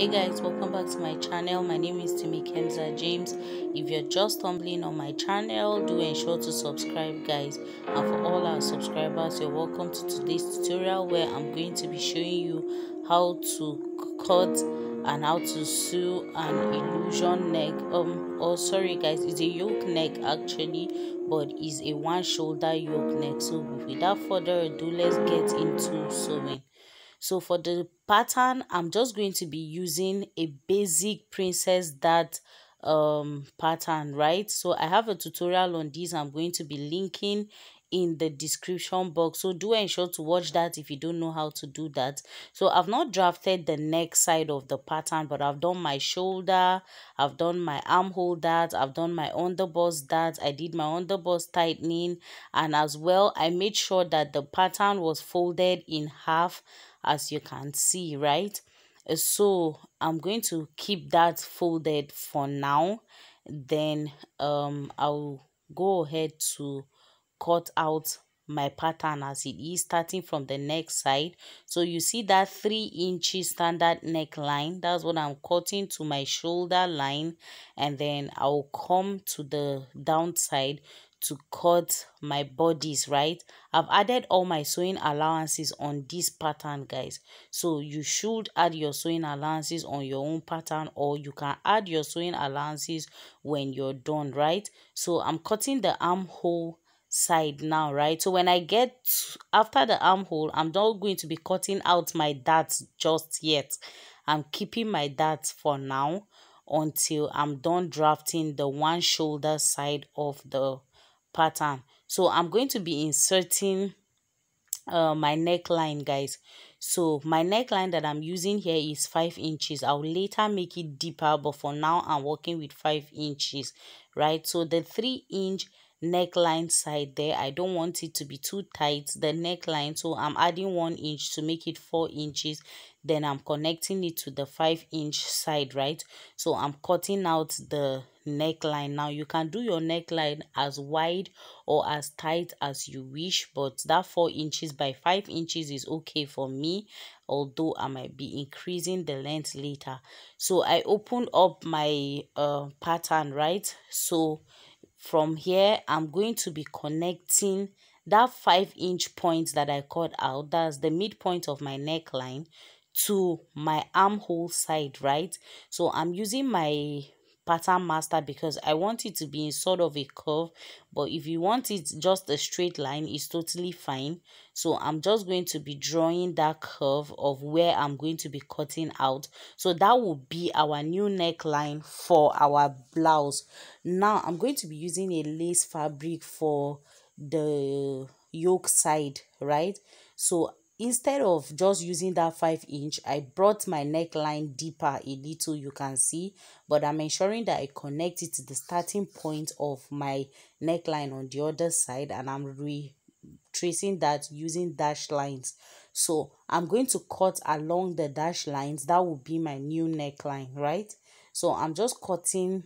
Hey guys, welcome back to my channel. My name is Timi Kenza James. If you're just stumbling on my channel, do ensure to subscribe, guys. And for all our subscribers, you're welcome to today's tutorial where I'm going to be showing you how to cut and how to sew an illusion neck. Sorry guys, it's a yoke neck actually, but it's a one shoulder yoke neck. So without further ado, let's get into sewing. So for the pattern, I'm just going to be using a basic princess dart pattern, right? So I have a tutorial on this. I'm going to be linking in the description box, so do ensure to watch that if you don't know how to do that. So I've not drafted the neck side of the pattern, but I've done my shoulder, I've done my armhole dart, I've done my underbust dart, I did my underbust tightening, and as well I made sure that the pattern was folded in half, as you can see, right? So I'm going to keep that folded for now. Then I'll go ahead to cut out my pattern as it is, starting from the neck side. So you see that 3 inches standard neckline, that's what I'm cutting to my shoulder line, and then I'll come to the downside to cut my bodies, right? I've added all my sewing allowances on this pattern, guys. So you should add your sewing allowances on your own pattern, or you can add your sewing allowances when you're done, right? So I'm cutting the armhole side now, right? So when I get after the armhole, I'm not going to be cutting out my darts just yet. I'm keeping my darts for now until I'm done drafting the one shoulder side of the pattern. So I'm going to be inserting my neckline, guys. So my neckline that I'm using here is 5 inches. I'll later make it deeper, but for now I'm working with 5 inches, right? So the 3-inch neckline side there, I don't want it to be too tight, the neckline, so I'm adding 1 inch to make it 4 inches. Then I'm connecting it to the 5-inch side, right? So I'm cutting out the neckline. Now you can do your neckline as wide or as tight as you wish, but that 4 inches by 5 inches is okay for me, although I might be increasing the length later. So I opened up my pattern, right? So from here I'm going to be connecting that 5-inch point that I cut out, that's the midpoint of my neckline, to my armhole side, right? So I'm using my pattern master because I want it to be in sort of a curve, but if you want it just a straight line, it's totally fine. So I'm just going to be drawing that curve of where I'm going to be cutting out. So that will be our new neckline for our blouse. Now I'm going to be using a lace fabric for the yoke side, right? So instead of just using that 5-inch, I brought my neckline deeper a little, you can see, but I'm ensuring that I connect it to the starting point of my neckline on the other side, and I'm retracing that using dash lines. So I'm going to cut along the dash lines. That will be my new neckline, right? So I'm just cutting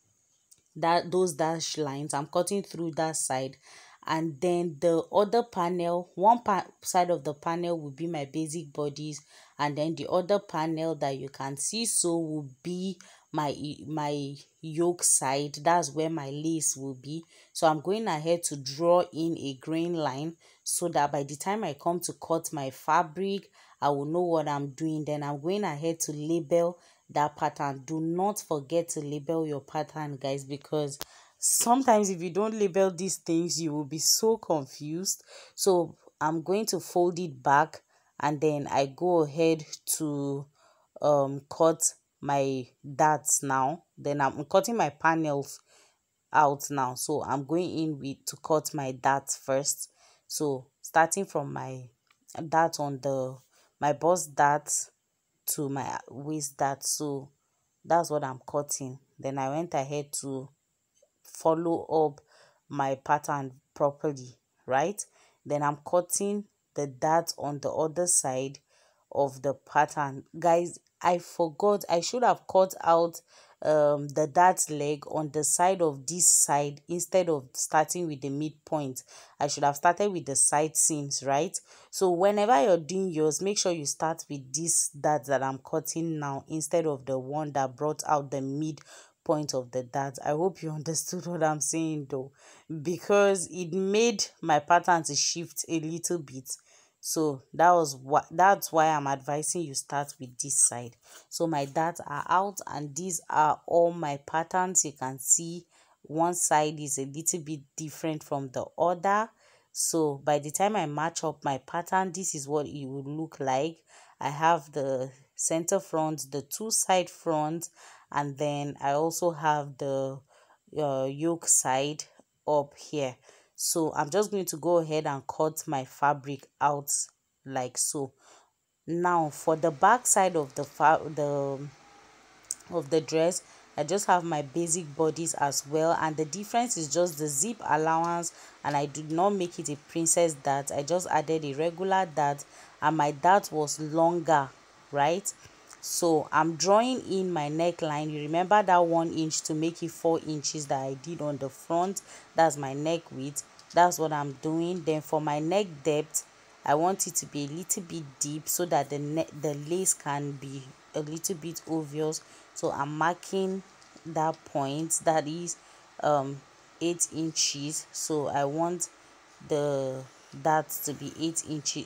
those dash lines. I'm cutting through that side, and then the other panel, one side of the panel will be my basic bodies, and then the other panel that you can see so will be my yoke side. That's where my lace will be. So I'm going ahead to draw in a grain line so that by the time I come to cut my fabric, I will know what I'm doing. Then I'm going ahead to label that pattern. Do not forget to label your pattern, guys, because sometimes if you don't label these things, you will be so confused. So I'm going to fold it back, and then I go ahead to cut my darts now. Then I'm cutting my panels out now, so I'm going in with to cut my darts first. So starting from my dart on the my bust dart to my waist dart, so that's what I'm cutting. Then I went ahead to follow up my pattern properly, right? Then I'm cutting the dart on the other side of the pattern. Guys, I forgot, I should have cut out the dart leg on the side of this side instead of starting with the midpoint. I should have started with the side seams, right? So whenever you're doing yours, make sure you start with this dart that I'm cutting now instead of the one that brought out the mid point of the dart. I hope you understood what I'm saying though, because it made my pattern to shift a little bit. So that's why I'm advising you start with this side. So my darts are out, and these are all my patterns. You can see one side is a little bit different from the other. So by the time I match up my pattern, this is what it would look like. I have the center front, the two side fronts, and then I also have the yoke side up here. So I'm just going to go ahead and cut my fabric out like so. Now for the back side of the dress, I just have my basic bodies as well, and the difference is just the zip allowance, and I did not make it a princess dart. I just added a regular dart, and my dart was longer, right? So I'm drawing in my neckline. You remember that 1 inch to make it 4 inches that I did on the front. That's my neck width. That's what I'm doing. Then for my neck depth, I want it to be a little bit deep so that the lace can be a little bit obvious. So I'm marking that point, that is 8 inches. So I want that to be 8 inches,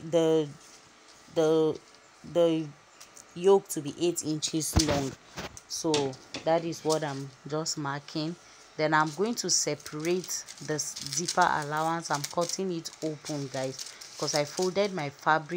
the the yoke to be 8 inches long. So that is what I'm just marking. Then I'm going to separate the zipper allowance. I'm cutting it open, guys, because I folded my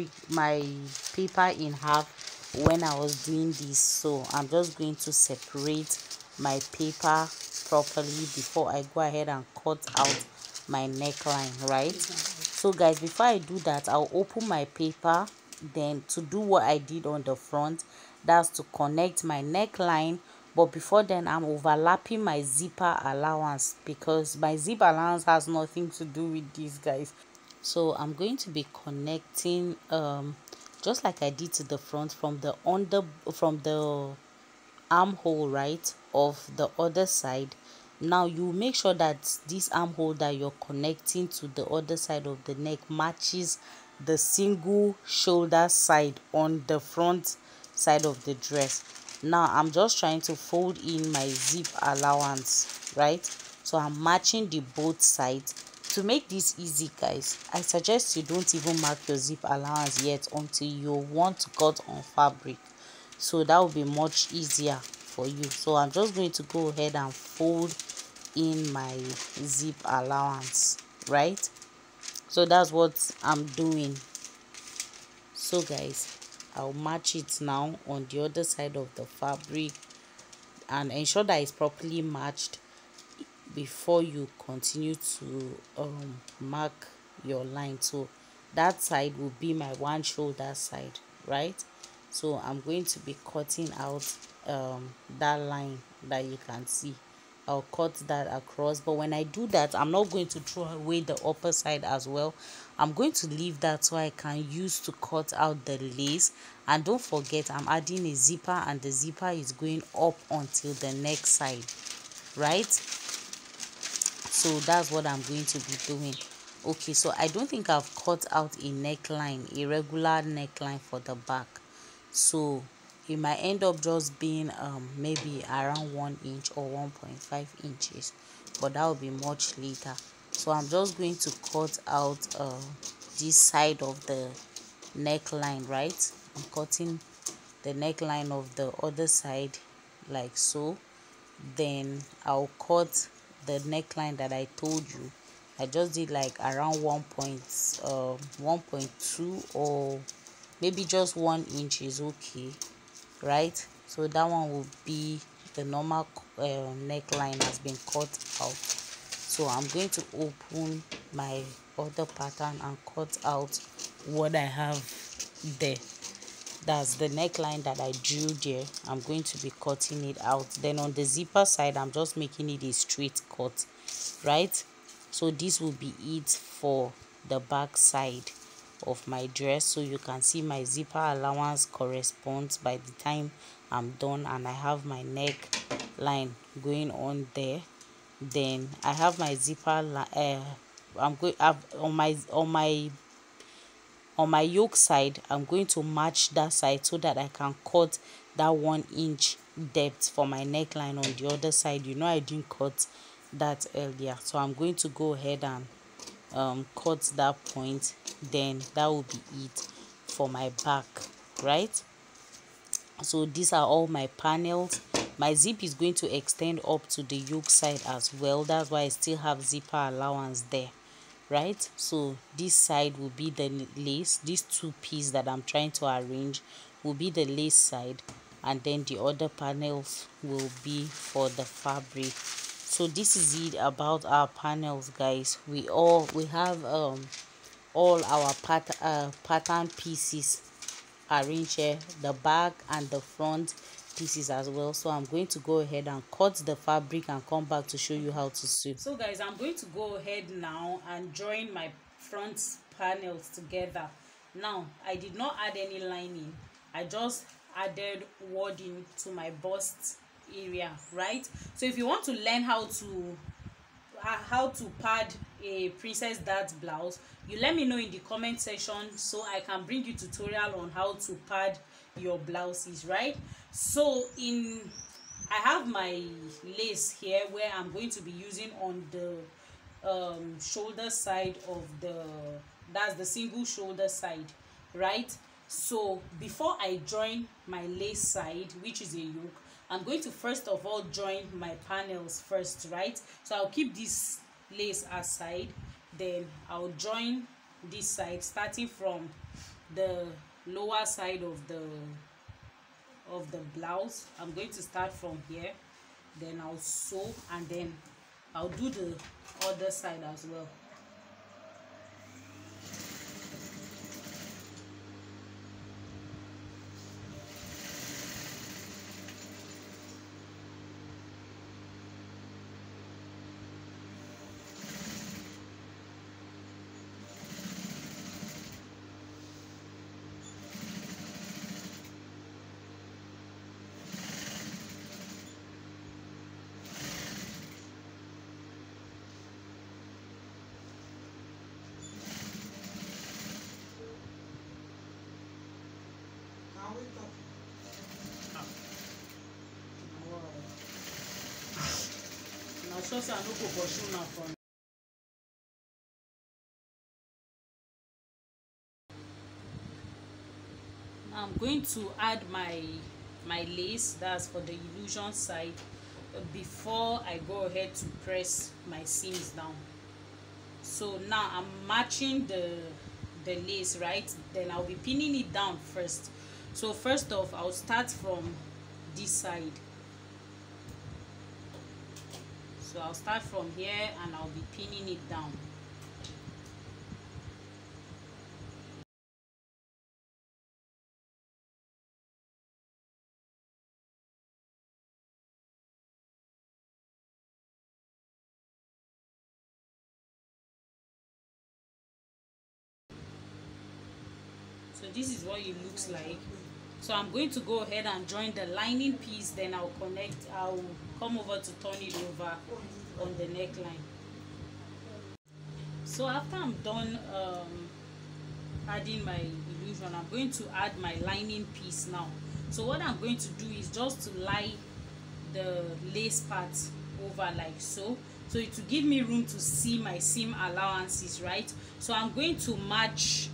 paper in half when I was doing this. So I'm just going to separate my paper properly before I go ahead and cut out my neckline, right? So guys, before I do that, I'll open my paper, then to do what I did on the front, that's to connect my neckline. But before then, I'm overlapping my zipper allowance, because my zip allowance has nothing to do with this, guys. So I'm going to be connecting just like I did to the front from the armhole, right, of the other side. Now you make sure that this armhole that you're connecting to the other side of the neck matches the single shoulder side on the front side of the dress. Now I'm just trying to fold in my zip allowance, right? So I'm matching the both sides. To make this easy, guys, I suggest you don't even mark your zip allowance yet until you want to cut on fabric, so that will be much easier for you. So I'm just going to go ahead and fold in my zip allowance, right? So that's what I'm doing. So guys, I'll match it now on the other side of the fabric, and ensure that it's properly matched before you continue to mark your line. So that side will be my one shoulder side, right? So I'm going to be cutting out that line that you can see. I'll cut that across, but when I do that, I'm not going to throw away the upper side as well. I'm going to leave that so I can use to cut out the lace. And don't forget, I'm adding a zipper, and the zipper is going up until the neck side, right? So that's what I'm going to be doing. Okay, so I don't think I've cut out a neckline, a regular neckline for the back. So it might end up just being maybe around 1 inch or 1.5 inches, but that will be much later. So I'm just going to cut out this side of the neckline, right? I'm cutting the neckline of the other side like so. Then I'll cut the neckline that I told you. I just did like around 1.2, or maybe just 1 inch is okay, right? So that one will be the normal neckline has been cut out. So I'm going to open my other pattern and cut out what I have there. That's the neckline that I drew there. I'm going to be cutting it out. Then on the zipper side, I'm just making it a straight cut, right? So this will be it for the back side of my dress. So you can see my zipper allowance corresponds by the time I'm done, and I have my neck line going on there. Then I have my zipper I'm going on my yoke side. I'm going to match that side so that I can cut that 1 inch depth for my neckline on the other side. You know, I didn't cut that earlier, so I'm going to go ahead and cut that point. Then that will be it for my back, right? So these are all my panels. My zip is going to extend up to the yoke side as well. That's why I still have zipper allowance there, right? So this side will be the lace. These two pieces that I'm trying to arrange will be the lace side, and then the other panels will be for the fabric. So this is it about our panels, guys. We have all our pattern pieces arrange here, the back and the front pieces as well. So I'm going to go ahead and cut the fabric and come back to show you how to sew. So guys, I'm going to go ahead now and join my front panels together. Now I did not add any lining, I just added wording to my bust area, right? So if you want to learn how to pad a Princess Dart blouse, you let me know in the comment section so I can bring you tutorial on how to pad your blouses, right? So I have my lace here where I'm going to be using on the shoulder side of that's the single shoulder side, right? So before I join my lace side, which is a yoke, I'm going to first of all join my panels first, right? So I'll keep this lace aside, then I'll join this side starting from the lower side of the blouse. I'm going to start from here, then I'll sew, and then I'll do the other side as well. Na sure say I no go pursue una from. I'm going to add my lace, that's for the illusion side, before I go ahead to press my seams down. So now I'm matching the lace, right? Then I'll be pinning it down first. So first off, I'll start from this side. So I'll start from here and I'll be pinning it down. So this is what it looks like. So I'm going to go ahead and join the lining piece, then I'll come over to turn it over on the neckline. So after I'm done adding my illusion, I'm going to add my lining piece now. So what I'm going to do is just to lie the lace part over like so it will give me room to see my seam allowances, right? So I'm going to match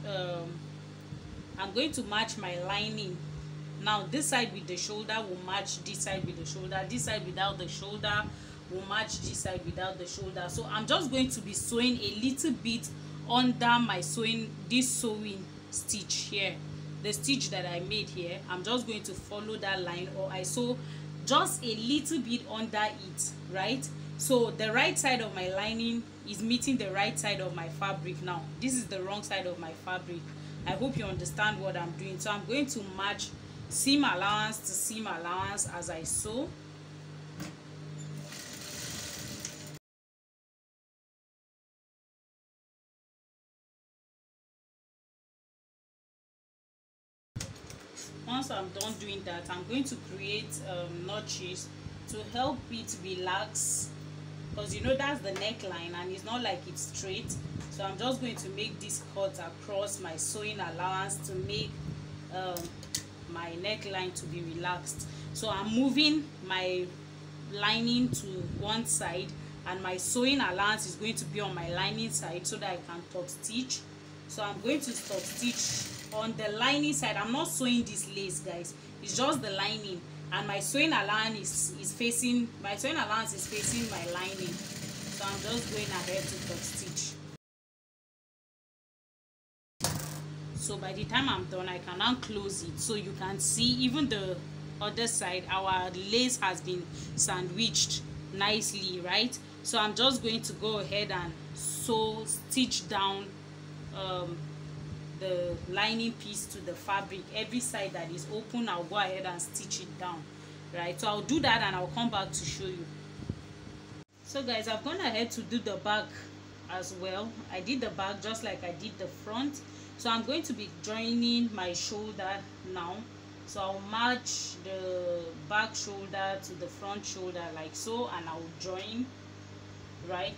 my lining. Now this side with the shoulder will match this side with the shoulder, this side without the shoulder will match this side without the shoulder. So I'm just going to be sewing a little bit under my sewing stitch here, the stitch that I made here. I'm just going to follow that line, or I sew just a little bit under it, right? So the right side of my lining is meeting the right side of my fabric. Now this is the wrong side of my fabric. I hope you understand what I'm doing. So I'm going to match seam allowance to seam allowance as I sew. Once I'm done doing that, I'm going to create notches to help it relax, because you know that's the neckline and it's not like it's straight. So I'm just going to make this cut across my sewing allowance to make my neckline to be relaxed. So I'm moving my lining to one side and my sewing allowance is going to be on my lining side so that I can top stitch. So I'm going to top stitch on the lining side. I'm not sewing this lace, guys, it's just the lining, and my sewing allowance is facing my lining. So I'm just going ahead to top stitch. So by the time I'm done, I can now close it so you can see even the other side. Our lace has been sandwiched nicely, right? So I'm just going to go ahead and stitch down the lining piece to the fabric. Every side that is open, I'll go ahead and stitch it down, right? So I'll do that and I'll come back to show you. So guys, I've gone ahead to do the back as well. I did the back just like I did the front. So I'm going to be joining my shoulder now. So I'll match the back shoulder to the front shoulder like so, and I'll join, right?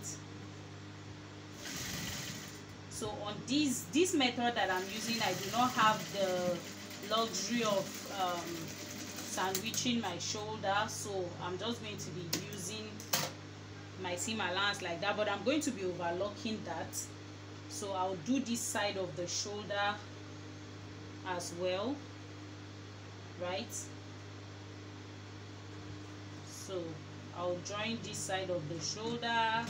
So on this method that I'm using, I do not have the luxury of sandwiching my shoulder, so I'm just going to be using my seam allowance like that, but I'm going to be overlocking that. So I'll do this side of the shoulder as well, right? So I'll join this side of the shoulder.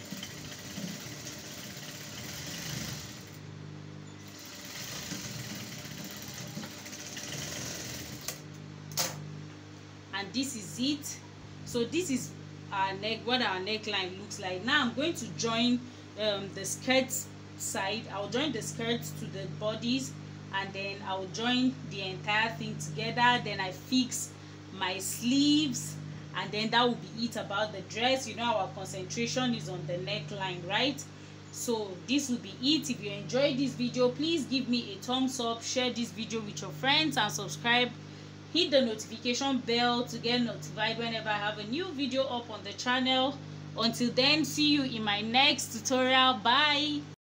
And this is it. So this is our neck, what our neckline looks like. Now I'm going to join the skirt side. I'll join the skirts to the bodies, and then I'll join the entire thing together. Then I fix my sleeves, and then that will be it about the dress. You know, our concentration is on the neckline, right? So this will be it. If you enjoyed this video, please give me a thumbs up, share this video with your friends, and subscribe. Hit the notification bell to get notified whenever I have a new video up on the channel. Until then, see you in my next tutorial. Bye.